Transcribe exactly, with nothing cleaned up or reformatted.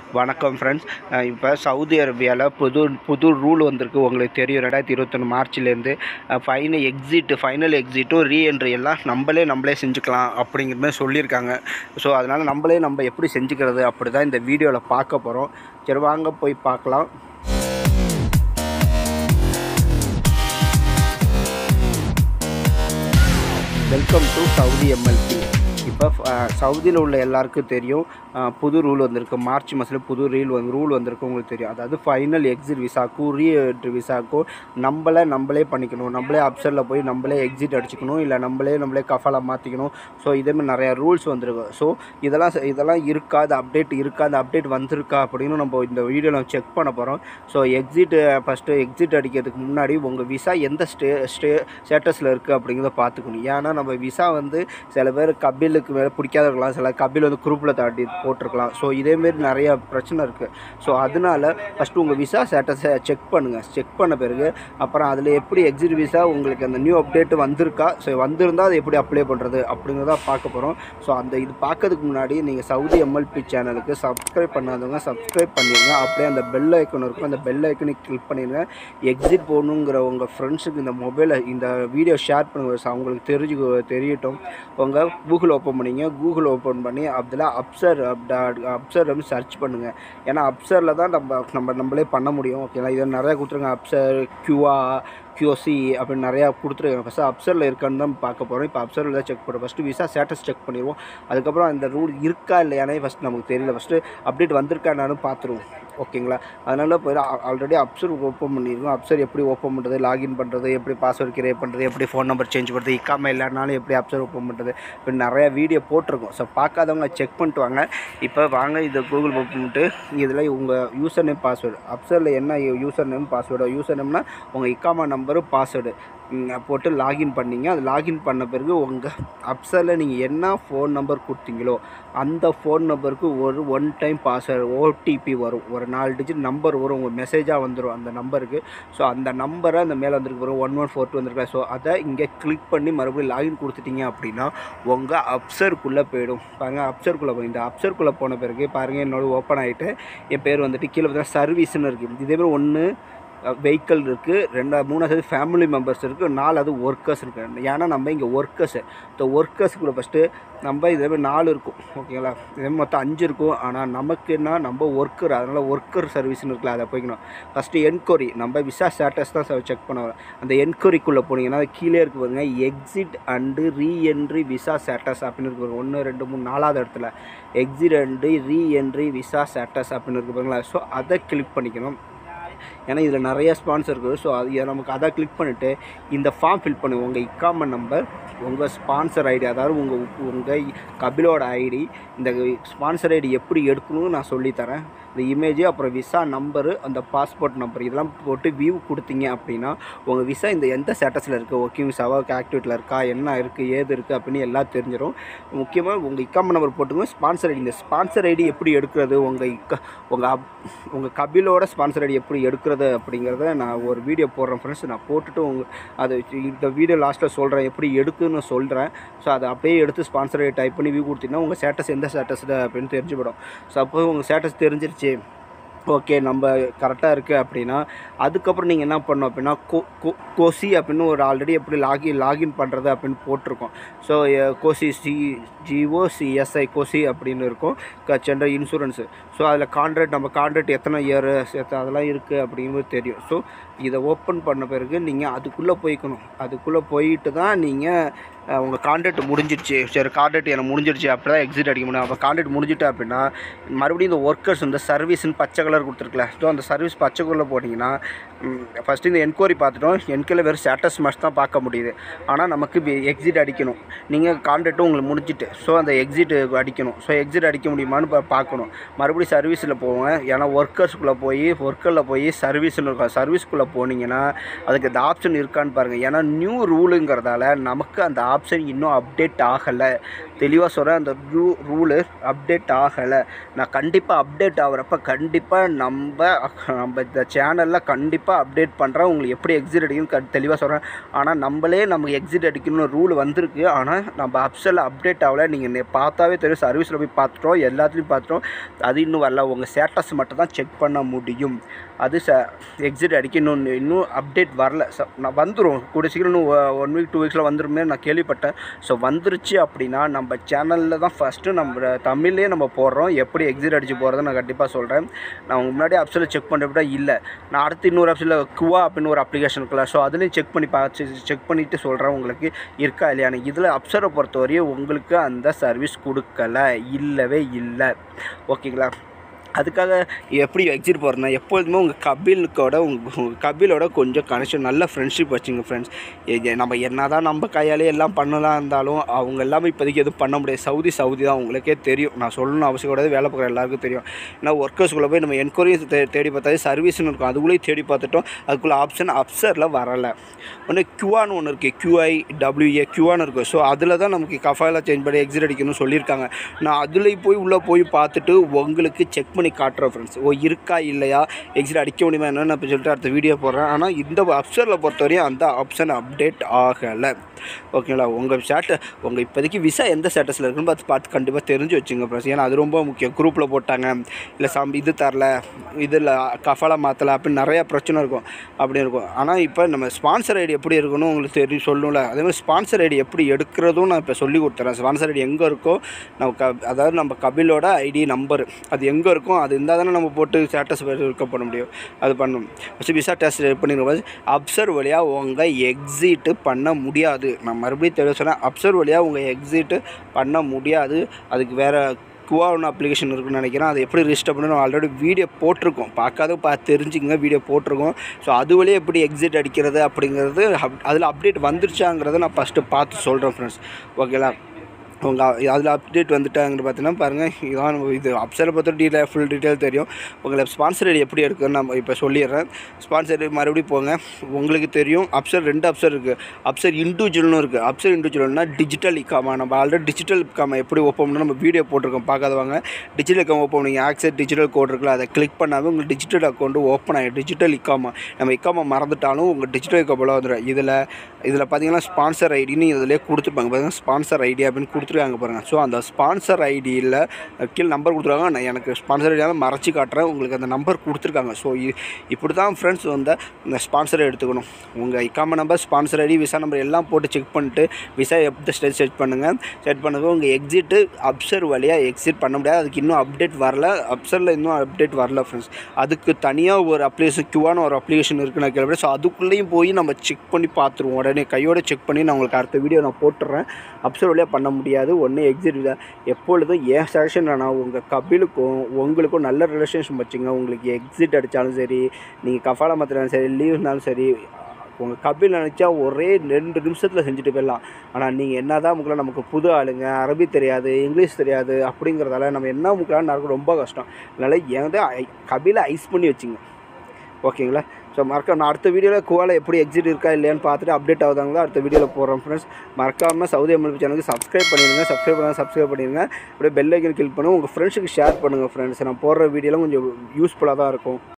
வணக்கம் ஃப்ரெண்ட்ஸ். இப்போ சவுதி அரேபியாவில் புது புது ரூல் வந்திருக்கு. உங்களுக்கு தெரியும், ரெண்டாயிரத்தி இருபத்தொன்று மார்ச்லேருந்து ஃபைனல் எக்ஸிட் ஃபைனல் எக்ஸிட்டும் ரீஎன்ட்ரி எல்லாம் நம்மளே நம்மளே செஞ்சுக்கலாம் அப்படிங்கிற மாதிரி சொல்லியிருக்காங்க. ஸோ அதனால் நம்மளே நம்ம எப்படி செஞ்சுக்கிறது அப்படி தான் இந்த வீடியோவில் பார்க்க போகிறோம். சரி, வாங்க போய் பார்க்கலாம். Welcome to Saudi MLB. இப்போ சவுதியில் உள்ள எல்லாருக்கும் தெரியும், புது ரூல் வந்திருக்கு. மார்ச் மாதத்தில் புது ரீல் வந்து ரூல் வந்திருக்கு. உங்களுக்கு தெரியும், அதாவது ஃபைனல் எக்ஸிட் விசாக்கும் ரீஎன்ட்ரி விசாக்கும் நம்மளை நம்மளே பண்ணிக்கணும். நம்மளே அப்சரில் போய் நம்மளே எக்ஸிட் அடிச்சுக்கணும், இல்லை நம்மளே நம்மளே கஃபாலாக மாற்றிக்கணும். ஸோ இதேமாதிரி நிறையா ரூல்ஸ் வந்திருக்கு. ஸோ இதெல்லாம் இதெல்லாம் இருக்கா, அது அப்டேட் இருக்கா, அந்த அப்டேட் வந்திருக்கா அப்படின்னு நம்ம இந்த வீடியோவில் செக் பண்ண போகிறோம். ஸோ எக்ஸிட் ஃபஸ்ட்டு எக்ஸிட் அடிக்கிறதுக்கு முன்னாடி உங்கள் விசா எந்த ஸ்டே ஸ்டே ஸ்டேட்டஸில் இருக்குது அப்படிங்கிறத பார்த்துக்கணும். ஏன்னா நம்ம விசா வந்து சில பேர் கபிலுக்கு மேலே பிடிக்காத இருக்கலாம், சில கபில் வந்து குரூப்பில் தாண்டி போட்டிருக்கலாம். ஸோ இதேமாரி நிறையா பிரச்சனை இருக்குது. ஸோ அதனால் ஃபஸ்ட்டு உங்கள் விசா ஸ்டேட்டஸை செக் பண்ணுங்கள். செக் பண்ண பிறகு அப்புறம் அதில் எப்படி எக்ஸிட் விசா உங்களுக்கு அந்த நியூ அப்டேட் வந்திருக்கா, ஸோ வந்திருந்தால் அதை எப்படி அப்ளை பண்ணுறது அப்படிங்கிறத பார்க்க போகிறோம். ஸோ அந்த இது பார்க்கறதுக்கு முன்னாடி நீங்கள் சவுதி எம்எல்பி சேனலுக்கு சப்ஸ்கிரைப் பண்ணாதவங்க சப்ஸ்கிரைப் பண்ணிடுங்க. அப்படியே அந்த பெல் ஐக்கன் இருக்கும், அந்த பெல் ஐக்கனை கிளிக் பண்ணிடுங்க. எக்ஸிட் போகணுங்கிற உங்கள் ஃப்ரெண்ட்ஸுக்கு இந்த மொபைலை இந்த வீடியோ ஷேர் பண்ணுங்கள். அவங்களுக்கு தெரிஞ்சு தெரியட்டும். உங்கள் கூகுள் ஓப்பன் பண்ணிங்க. கூகுள் ஓப்பன் பண்ணி அதில் அப்சர் அப்சர் வந்து சர்ச் பண்ணுங்கள். ஏன்னா அப்சரில் தான் நம்ம நம்ம நம்மளே பண்ண முடியும். ஓகேங்களா, இதை நிறையா கொடுத்துருங்க. அப்சர் கியூஆ கியூசி அப்படின்னு நிறையா கொடுத்துருக்காங்க. ஃபஸ்ட்டு அப்சரில் இருக்கான்னு தான் பார்க்க போகிறோம். இப்போ அப்சரில் தான் செக் பண்ணுறோம். ஃபஸ்ட்டு விசா ஸ்டேட்டஸ் செக் பண்ணிடுவோம். அதுக்கப்புறம் அந்த ரூல் இருக்கா இல்லையானே ஃபஸ்ட் நமக்கு தெரியல. ஃபஸ்ட்டு அப்டேட் வந்திருக்கா என்னாலும் பார்த்துருவோம். ஓகேங்களா, அதனால் இப்போ ஆல்ரெடி அப்சர் ஓப்பன் பண்ணியிருக்கோம். அப்சர் எப்படி ஓப்பன் பண்ணுறது, லாகின் பண்ணுறது, எப்படி பாஸ்வேர்டு கிரியேட் பண்ணுறது, எப்படி ஃபோன் நம்பர் சேஞ்ச் பண்ணுறது, இக்காம இல்லைனாலும் எப்படி அப்சர் ஓப்பன் பண்ணுறது, இப்போ நிறையா வீடியோ போட்டிருக்கோம். ஸோ பார்க்காதவங்க செக் பண்ணிட்டு வாங்க. இப்போ வாங்க, இதை கூகுள் ஓப்பன் பண்ணிட்டு இதில் உங்கள் யூசர் நேம் பாஸ்வேர்டு, அப்சரில் என்ன யூசர் நேம் பாஸ்வேர்டு, யூசர் நேம்னா உங்கள் இக்காமா நம்பரு பாஸ்வேர்டு போட்டு லாகின் பண்ணிங்க. அது லாகின் பண்ண பிறகு உங்கள் அப்சரில் நீங்கள் என்ன ஃபோன் நம்பர் கொடுத்தீங்களோ அந்த ஃபோன் நம்பருக்கு ஒரு ஒன் டைம் பாஸ்வேர்டு ஓடிபி வரும். ஒரு நாலு டிஜிட் நம்பர் வரும், உங்கள் மெசேஜாக வந்துடும் அந்த நம்பருக்கு. ஸோ அந்த நம்பரை அந்த மேலே வந்துருக்கு வரும், ஒன் ஒன் ஃபோர் டூ வந்துருக்கா. ஸோ அதை இங்கே கிளிக் பண்ணி மறுபடியும் லாகின் கொடுத்துட்டீங்க அப்படின்னா உங்கள் அப்சருக்குள்ளே போயிடும். பாருங்கள், அப்சருக்குள்ளே போய் இந்த அப்சருக்குள்ளே போன பிறகு பாருங்கள், என்னோட ஓப்பன் ஆகிட்டு என் பேர் வந்துட்டு கீழே பார்த்தீங்கன்னா சர்வீஸ்ன்னு இருக்குது. இதேமாதிரி ஒன்று வெஹிக்கிள் இருக்குது, ரெண்டா மூணாவது ஃபேமிலி மெம்பர்ஸ் இருக்குது, நாலாவது ஒர்க்கர்ஸ் இருக்குது. ஏன்னா நம்ம இங்கே ஒர்க்கர்ஸு இந்த ஒர்க்கர்ஸுக்குள்ளே ஃபஸ்ட்டு நம்ம இதேமாதிரி நாலு இருக்கும். ஓகேங்களா, இதே மொத்தம் அஞ்சு இருக்கும். ஆனால் நமக்குன்னா நம்ம ஒர்க்கர், அதனால் ஒர்க்கர் சர்வீஸ்னு இருக்குல்ல, அதை போய்க்கணும். ஃபஸ்ட்டு என்கொயரி, நம்ம விசா ஸ்டேட்டஸ் தான் செக் பண்ண வரோம். அந்த என்கொயரிக்குள்ளே போனீங்கன்னா கீழே இருக்கு பாருங்க, exit and reentry visa status அப்படின்னு இருக்கு பாருங்க. ஒன்று ரெண்டு மூணு நாலாவது இடத்துல exit and reentry visa status அப்படின்னு இருக்கு பாருங்களா. ஸோ அதை கிளிக் பண்ணிக்கணும். ஏன்னா இதில் நிறைய ஸ்பான்சர் இருக்குது. ஸோ அது நமக்கு அதை கிளிக் பண்ணிவிட்டு இந்த ஃபார்ம் ஃபில் பண்ணுங்கள். உங்கள் இக்காம நம்பர், உங்கள் ஸ்பான்சர் ஐடி, அதாவது உங்கள் உங்கள் கபிலோட ஐடி, இந்த ஸ்பான்சர் ஐடி எப்படி எடுக்கணும்னு நான் சொல்லித்தரேன். இந்த இமேஜு, அப்புறம் விசா நம்பரு, அந்த பாஸ்போர்ட் நம்பர் இதெல்லாம் போட்டு வியூ கொடுத்தீங்க அப்படின்னா உங்கள் விசா இந்த எந்த ஸ்டேட்டஸில் இருக்குது, ஒர்க்கிங் விசாவாக ஆக்டிவேட்டில் இருக்கா, என்ன இருக்குது, ஏது இருக்குது அப்படின்னு எல்லாம் தெரிஞ்சிடும். முக்கியமாக உங்கள் இக்காம நம்பர் போட்டுங்க. ஸ்பான்சர் ஐடி, இந்த ஸ்பான்சர் ஐடி எப்படி எடுக்கிறது, உங்கள் இக்க உங்கள் அப் உங்கள் கபிலோட ஸ்பான்சர் ஐடி எப்படி எடுக்கிறது அப்படிங்கிறத நான் ஒரு வீடியோ போடுறேன் ஃப்ரெண்ட்ஸ். நான் போட்டுட்டு உங்கள் அது இந்த வீடியோ லாஸ்ட்டில் சொல்கிறேன், எப்படி எடுக்குன்னு சொல்கிறேன். ஸோ அதை அப்படியே எடுத்து ஸ்பான்சர் ஐடி டைப் பண்ணி வியூ கொடுத்தீங்கன்னா உங்கள் ஸ்டேட்டஸ் எந்த ஸ்டேட்டஸில் அப்படின்னு தெரிஞ்சுவிடும். ஸோ அப்போ உங்கள் ஸ்டேட்டஸ் தெரிஞ்சிருச்சு, ஓகே நம்ம கரெக்டாக இருக்குது அப்படின்னா அதுக்கப்புறம் நீங்கள் என்ன பண்ணணும் அப்படின்னா கோ கோ கோசி அப்படின்னு ஒரு ஆல்ரெடி எப்படி லாகின் லாகின் பண்ணுறது அப்படின்னு போட்டிருக்கோம். ஸோ கோசி சி ஜிஓ சிஎஸ்ஐ கோசி அப்படின்னு இருக்கும், சென்ட்ரல் இன்சூரன்ஸு. ஸோ அதில் கான்ட்ராக்ட், நம்ம கான்ட்ராக்ட் எத்தனை இயர் அதெல்லாம் இருக்குது அப்படிங்கிறது தெரியும். ஸோ இதை ஓப்பன் பண்ண பிறகு நீங்கள் அதுக்குள்ளே போய்க்கணும். அதுக்குள்ளே போயிட்டு தான் நீங்கள் உங்கள் கான்ட்ராக்ட் முடிஞ்சிடுச்சு, சரி கான்ட்ராக்ட் எனக்கு முடிஞ்சிடுச்சு அப்படி தான் எக்ஸிட் அடிக்க முடியும். அப்போ கான்ட்ராக்ட் முடிஞ்சிட்டு அப்படின்னா மறுபடியும் இந்த ஒர்க்கர்ஸ் இந்த சர்வீஸ்ன்னு பச்சை கலர் கொடுத்துருக்கல. ஸோ அந்த சர்வீஸ் பச்சை கலரில் போட்டிங்கன்னா ஃபஸ்ட்டு இந்த என்கொயரி பார்த்துட்டோம். என்கொயரியில் வெறும் ஸ்டேட்டஸ் மட்டும் தான் பார்க்க முடியுது. ஆனால் நமக்கு எக்ஸிட் அடிக்கணும். நீங்கள் கான்ட்ராக்ட்டும் உங்களுக்கு முடிஞ்சிட்டு, ஸோ அந்த எக்ஸிட் அடிக்கணும். ஸோ எக்ஸிட் அடிக்க முடியுமான்னு பார்க்கணும். மறுபடியும் சர்வீஸில் போவோங்க. ஏன்னா ஒர்க்கர்ஸ்குள்ளே போய் ஒர்க்கரில் போய் சர்வீஸ்னு இருக்கும். சர்வீஸ்குள்ளே போனீங்கன்னா அதுக்கு இந்த ஆப்ஷன் இருக்கான்னு பாருங்கள். ஏன்னா நியூ ரூலுங்கிறதால நமக்கு அந்த ஆப்ஷன் இன்னும் அப்டேட் ஆகலை. தெளிவாக சொல்கிறேன். அந்த ரூ ரூலு அப்டேட் ஆகலை. நான் கண்டிப்பாக அப்டேட் ஆகிறப்ப கண்டிப்பாக நம்ம நம்ம இந்த சேனலில் கண்டிப்பாக அப்டேட் பண்ணுறேன். உங்களுக்கு எப்படி எக்ஸிட் அடிக்கணும்னு க தெளிவாக சொல்கிறேன். ஆனால் நம்மளே நமக்கு எக்ஸிட் அடிக்கணும்னு ரூல் வந்திருக்கு. ஆனால் நம்ம அப்சலில் அப்டேட் ஆகலை. நீங்கள் பார்த்தாவே தெரியும். சர்வீஸில் போய் பார்த்துட்டோம், எல்லாத்துலேயும் பார்த்துட்டோம். அது இன்னும் வரல. உங்கள் ஸ்டேட்டஸ் மட்டும் தான் செக் பண்ண முடியும். அது ச எக்ஸிட் அடிக்கணும். இன்னும் அப்டேட் வரல. ஸோ நான் வந்துடும் கூடிய சீக்கிரம். இன்னும் ஒன் வீக் டூ வீக்ஸில் வந்துருமே நான் கேள்விப்பட்டேன். ஸோ வந்துருச்சு அப்படின்னா நம்ம சேனலில் தான் ஃபஸ்ட்டு நம்ம தமிழ்லேயே நம்ம போடுறோம். எப்படி எக்ஸிட் அடித்து போகிறத நான் கண்டிப்பாக சொல்கிறேன். நான் உங்களுக்கு முன்னாடி அப்சலில் செக் பண்ணுறப்ப இல்லை. நான் அடுத்து இன்னொரு அப்சலில் குவா அப்படின்னு ஒரு அப்ளிகேஷன் இருக்குல்ல, ஸோ அதுலேயும் செக் பண்ணி பார்த்து செக் பண்ணிவிட்டு சொல்கிறேன் உங்களுக்கு இருக்கா இல்லையான்னு. இதில் அப்சரை பொறுத்தவரையும் உங்களுக்கு அந்த சர்வீஸ் கொடுக்கலை, இல்லவே இல்லை. ஓகேங்களா? அதுக்காக எப்படி எக்ஸிட் போகிறேன்னா எப்பொழுதுமே உங்கள் கபிலுக்கோட உங்கள் கபிலோட கொஞ்சம் கனெக்ஷன் நல்ல ஃப்ரெண்ட்ஷிப் வச்சுங்க ஃப்ரெண்ட்ஸ். நம்ம என்ன தான் நம்ம கையாலே எல்லாம் பண்ணலாம் இருந்தாலும் அவங்க எல்லாமே இப்போதைக்கு எதுவும் பண்ண முடியாது. சவுதி சவுதி தான் உங்களுக்கே தெரியும். நான் சொல்லணும்னு அவசியம் கூடாது, வேலை பார்க்குற எல்லாருக்கும் தெரியும். ஏன்னா ஒர்க்கர்ஸ்குள்ளே போய் நம்ம என்கொயரிஸ் தே தேடி பார்த்தாலே சர்வீஸ்னு இருக்கும். அதுக்குள்ளேயே தேடி பார்த்துட்டோம். அதுக்குள்ளே ஆப்ஷன் அப்சரில் வரலை. ஒன்று கியூஆன்னு ஒன்று இருக்குது, கியூஐ டபிள்யூஏ கியூஆன்னு இருக்குது. ஸோ அதில் தான் நமக்கு கஃபாயில் சேஞ்ச் பண்ணி எக்ஸிட் அடிக்கணும்னு சொல்லியிருக்காங்க. நான் அதில் போய் உள்ளே போய் பார்த்துட்டு உங்களுக்கு செக் பண்ணி காட்டுறேன் ஃப்ரெண்ட்ஸ். ஓ இருக்கா இல்லையா, எக்ஸிட் அடிக்க முடியுமா என்னன்னு அப்படி சொல்லிட்டு அடுத்த வீடியோ போடுறேன். ஆனால் இந்த அப்சரில் பொறுத்தவரையும் அந்த ஆப்ஷன் அப்டேட் ஆகலை. ஓகேங்களா? உங்கள் ஸ்டேட்ட உங்கள் இப்போதைக்கு விசா எந்த ஸ்டேட்டஸில் இருக்குன்னு பார்த்து பார்த்து கண்டிப்பாக தெரிஞ்சு வச்சுங்க ஃப்ரெண்ட்ஸ். ஏன்னா அது ரொம்ப முக்கியம். குரூப்பில் போட்டாங்க, இல்லை சம் இது தரல, இதில் கஃபாலா மாற்றலை அப்படின்னு நிறையா பிரச்சனை இருக்கும். அப்படி இருக்கும். ஆனால் இப்போ நம்ம ஸ்பான்சர் ஐடி எப்படி இருக்கணும் உங்களுக்கு தெரியும் சொல்லணும்ல. அதேமாதிரி ஸ்பான்சர் ஐடி எப்படி எடுக்கிறதும் நான் இப்போ சொல்லி கொடுத்துறேன். ஸ்பான்சர் ஐடி எங்கே இருக்கோ நம்ம க அதாவது நம்ம கபிலோட ஐடி நம்பர் அது எங்கே இருக்கும் அது இருந்தால் தானே நம்ம போட்டு ஸ்டேட்டஸ் இருக்க பண்ண முடியும். அது பண்ணணும். ஃபஸ்ட்டு விசா டெஸ்ட் பண்ணிடும்போது அப்சர் வழியாக உங்கள் எக்ஸிட்டு பண்ண முடியாது. நான் மறுபடியும் தெளிவாக சொன்னேன். அப்சர் வழியாக உங்கள் எக்ஸிட்டு பண்ண முடியாது. அதுக்கு வேறு குவா ஒன்று அப்ளிகேஷன் இருக்குன்னு நினைக்கிறேன். அது எப்படி ரிஜிஸ்டர் பண்ணணும் ஆல்ரெடி வீடியோ போட்டிருக்கோம். பார்க்காத பார்த்து தெரிஞ்சுங்க, வீடியோ போட்டிருக்கோம். ஸோ அது வழியாக எப்படி எக்ஸிட் அடிக்கிறது அப்படிங்கிறது அதில் அப்டேட் வந்துருச்சாங்கிறத நான் ஃபஸ்ட்டு பார்த்து சொல்கிறேன் ஃப்ரெண்ட்ஸ். ஓகேங்களா? உங்கள் அதில் அப்டேட் வந்துட்டாங்கன்னு பார்த்தீங்கன்னா பாருங்கள். இதான் இது அப்சரை பொறுத்த டீட்டெயில் ஃபுல் டீட்டெயில் தெரியும். உங்களை ஸ்பான்சர் ஐடி எப்படி இருக்குன்னு நம்ம இப்போ சொல்லிடுறேன். ஸ்பான்சர் ஐடி மறுபடியும் போங்க. உங்களுக்கு தெரியும் அப்சர் ரெண்டு அப்சர் இருக்குது. அப்சர் இண்டிவிஜுவல்னு இருக்குது. அப்சர் இண்டிவிஜுவல்னா டிஜிட்டல் இக்காமா. நம்ம ஆல்ரெடி டிஜிட்டல் இக்காமா எப்படி ஓப்பன் பண்ணணும் நம்ம வீடியோ போட்டிருக்கோம். பார்க்காதவங்க டிஜிட்டல் இக்காமா ஓப்பன் பண்ணிங்க. ஆக்சஸ் டிஜிட்டல் கோட் இருக்குல்ல, அதை கிளிக் பண்ணாமல் உங்கள் டிஜிட்டல் அக்கௌண்ட்டு ஓப்பன் ஆகிடும். டிஜிட்டல் இக்காமா நம்ம இக்காமா மறந்துட்டாலும் உங்கள் டிஜிட்டல் இக்காமாவில் வந்துடும். இதில் இதில் பார்த்தீங்கன்னா ஸ்பான்சர் ஐடின்னு இதிலே கொடுத்துருப்பாங்க. பார்த்தீங்கன்னா ஸ்பான்சர் ஐடி அப்படின்னு கொடுத்து கொடுத்துருக்காங்க பாருங்கள். ஸோ அந்த ஸ்பான்சர் ஐடியில் கீழே நம்பர் கொடுத்துருக்காங்க. நான் எனக்கு ஸ்பான்சர் ஐடியால் மறைச்சி காட்டுறேன். உங்களுக்கு அந்த நம்பர் கொடுத்துருக்காங்க. ஸோ இப்படி தான் ஃப்ரெண்ட்ஸ் வந்து இந்த ஸ்பான்சரை எடுத்துக்கணும். உங்கள் இக்காம number, sponsor ID, visa number எல்லாம் போட்டு செக் பண்ணிட்டு விசா எப்படி ஸ்டேட் செட் பண்ணுங்கள். செட் பண்ணதும் உங்கள் எக்ஸிட்டு அப்சர் வழியாக எக்ஸிட் பண்ண முடியாது. அதுக்கு இன்னும் அப்டேட் வரல. அப்சரில் இன்னும் அப்டேட் வரல ஃப்ரெண்ட்ஸ். அதுக்கு தனியாக ஒரு அப்ளிகேஷன் கியூவான ஒரு அப்ளிகேஷன் இருக்குது நான் கேள்வி. ஸோ அதுக்குள்ளேயும் போய் நம்ம செக் பண்ணி பார்த்துருவோம். உடனே கையோடு செக் பண்ணி நான் உங்களுக்கு அடுத்த வீடியோ நான் போட்டுறேன். அப்சர் வழியாக பண்ண முடியாது. ஒன்று எக்ஸிட் விசா எப்பொழுதும் ஏன் சஜஷன் ஆனால் உங்கள் கபிலுக்கும் உங்களுக்கும் நல்ல ரிலேஷன்ஷிப் வச்சுங்க. உங்களுக்கு எக்ஸிட் அடித்தாலும் சரி, நீங்கள் கஃபாலா மாற்றினாலும் சரி, லீவ் இருந்தாலும் சரி, உங்கள் கபில் நினச்சா ஒரே ரெண்டு நிமிஷத்தில் செஞ்சுட்டு போயிடலாம். ஆனால் நீங்கள் என்ன தான் முக்கியம், நமக்கு புது ஆளுங்க, அரபி தெரியாது, இங்கிலீஷ் தெரியாது அப்படிங்கிறதால நம்ம என்ன முக்கியம் நடக்கும் ரொம்ப கஷ்டம். அதனால் எந்த கபிலை ஐஸ் பண்ணி வச்சுங்க. ஓகேங்களா? ஸோ மறக்க நான் அடுத்த வீடியோவில் குவால எப்படி எக்ஸிட் இருக்கா இல்லையான்னு பார்த்துட்டு அப்டேட் ஆகுதாங்களோ அடுத்த வீடியோவில் போடுறோம் ஃப்ரெண்ட்ஸ். மறக்காமல் சவுதி எம்எல்பி சேனலுக்கு சப்ஸ்கிரைப் பண்ணிடுங்க. சப்ஸ்கிரைப் பண்ணால் சப்ஸ்கிரைப் பண்ணிடுங்க. அப்படியே பெல் ஐக்கன் கிளிக் பண்ணுங்கள். உங்கள் ஃப்ரெண்ட்ஸுக்கு ஷேர் பண்ணுங்கள் ஃப்ரெண்ட்ஸ். நான் போடுற வீடியோலாம் கொஞ்சம் யூஸ்ஃபுல்லாக தான் இருக்கும்.